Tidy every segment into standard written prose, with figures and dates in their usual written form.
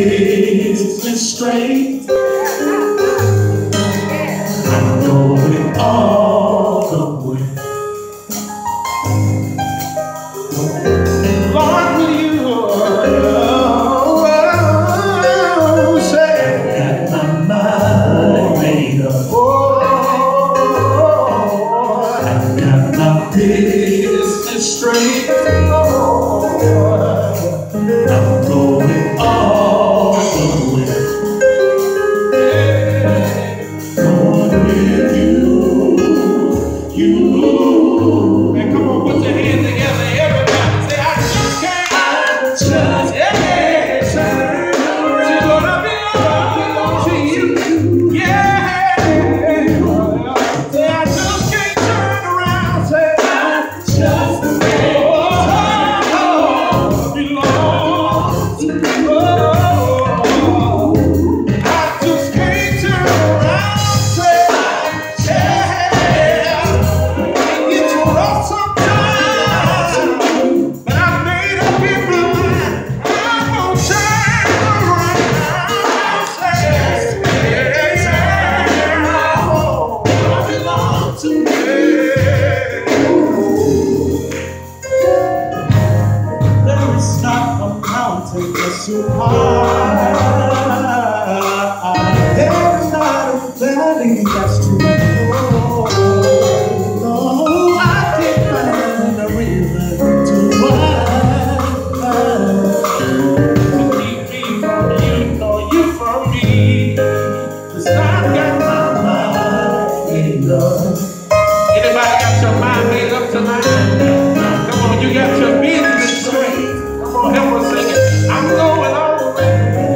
business straight. I'm going all the way. Lord, will you say I got my mind made up. I got my business straight. I'm going all the way. Going with you. Man, come on, put your hands together, everybody. Say, I just can't turn around to you. Yeah. Say, I just can't turn around. Say, I just so high, there's not a valley that's too low. No, I can't find a reason to keep me from you, nor you from me. 'Cause I've got my mind made up. Anybody got your mind made up tonight? Come on, you got your business straight. Come on, help us sing it. I'm going all the way.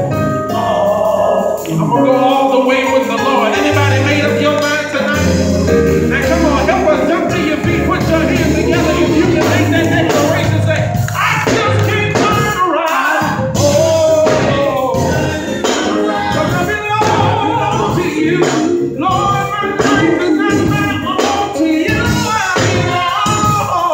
I'm going to go all the way with the Lord. Anybody made up your mind tonight? Now come on, help us jump to your feet. Put your hands together. If you can make that declaration, say, I just can't turn around. Oh, because I belong to you. Lord, my life is not my own. To you I belong.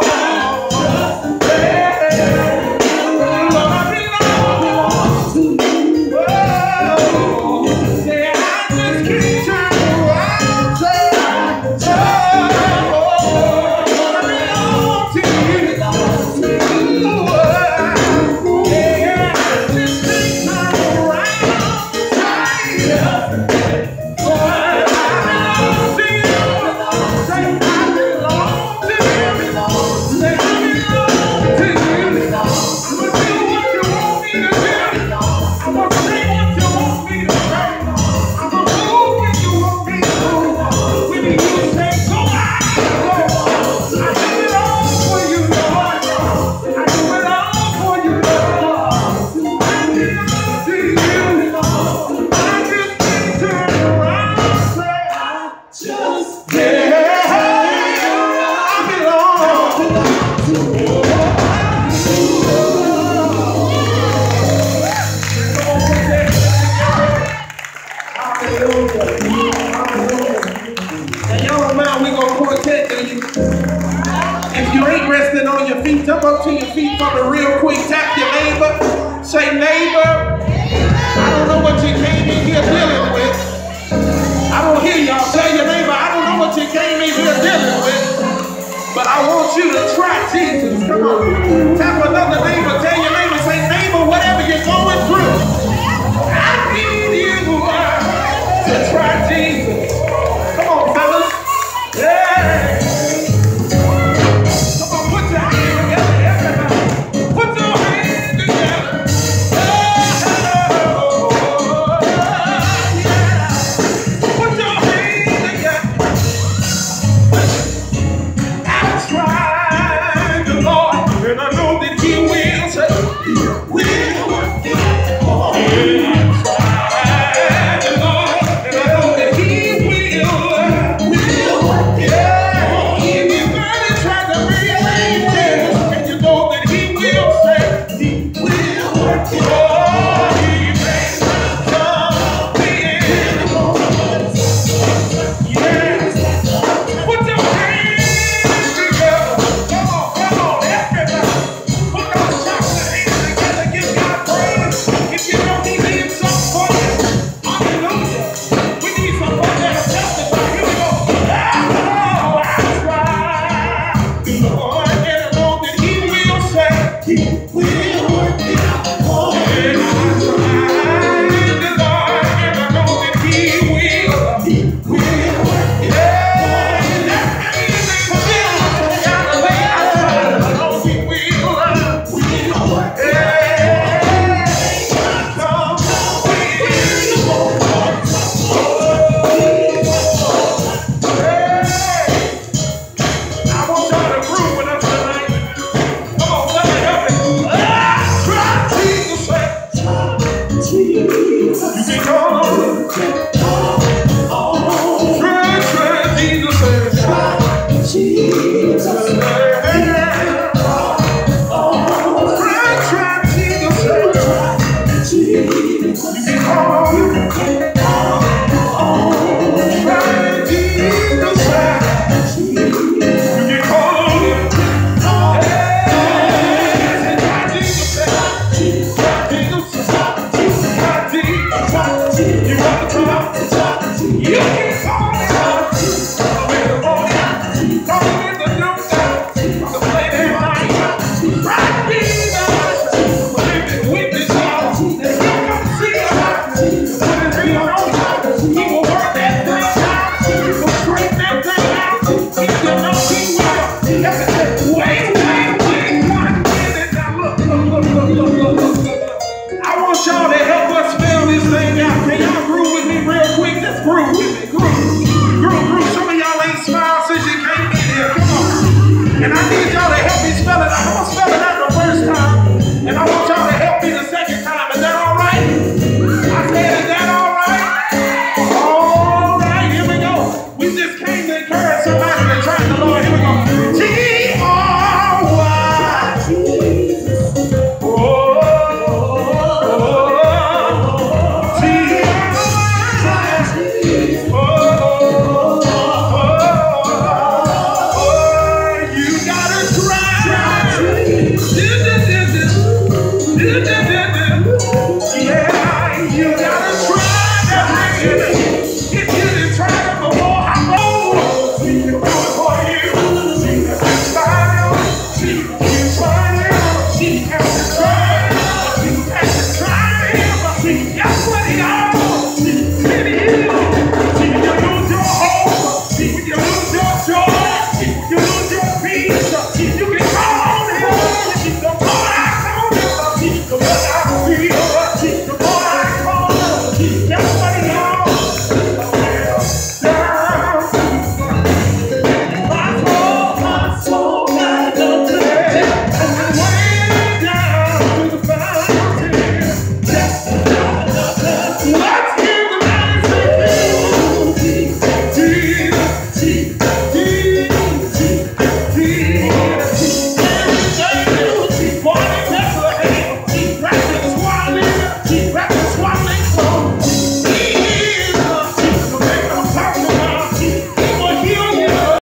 If you ain't resting on your feet, jump up to your feet for me real quick. Tap your neighbor. Say, neighbor, I don't know what you came in here dealing with. I don't hear y'all. Tell your neighbor, I don't know what you came in here dealing with. But I want you to try Jesus. Come on. Tap another neighbor. Tell your neighbor, say, neighbor, whatever you're going through, I need you to try Jesus. Come on, fellas. Yeah. And I know that he will. He will work it out for me. And I tried the Lord, and I know that He will. He will work it out for me. Everything will be out of the way. I know He will. Will work it out. And I need y'all to help me spell it. I'm going to spell it out the first time. And I want y'all to help me the second time. Is that all right? I said, is that all right? All right, here we go. We just came to encourage somebody to try the Lord. Here we go. T-R-Y. Oh, you